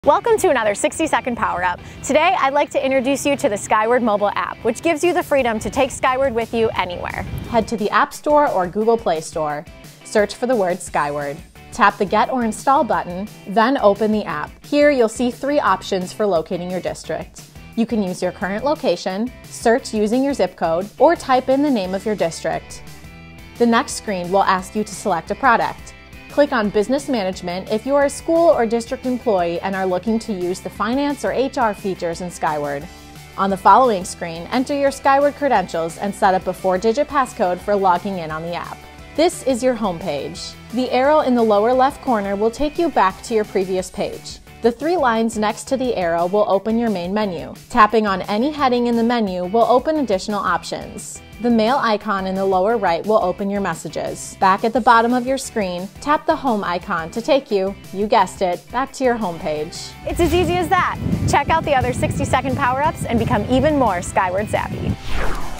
Welcome to another 60-second power-up. Today, I'd like to introduce you to the Skyward mobile app, which gives you the freedom to take Skyward with you anywhere. Head to the App Store or Google Play Store. Search for the word Skyward. Tap the Get or Install button, then open the app. Here, you'll see three options for locating your district. You can use your current location, search using your zip code, or type in the name of your district. The next screen will ask you to select a product. Click on Business Management if you are a school or district employee and are looking to use the finance or HR features in Skyward. On the following screen, enter your Skyward credentials and set up a 4-digit passcode for logging in on the app. This is your home page. The arrow in the lower left corner will take you back to your previous page. The three lines next to the arrow will open your main menu. Tapping on any heading in the menu will open additional options. The mail icon in the lower right will open your messages. Back at the bottom of your screen, tap the home icon to take you guessed it, back to your home page. It's as easy as that. Check out the other 60-second power-ups and become even more Skyward savvy.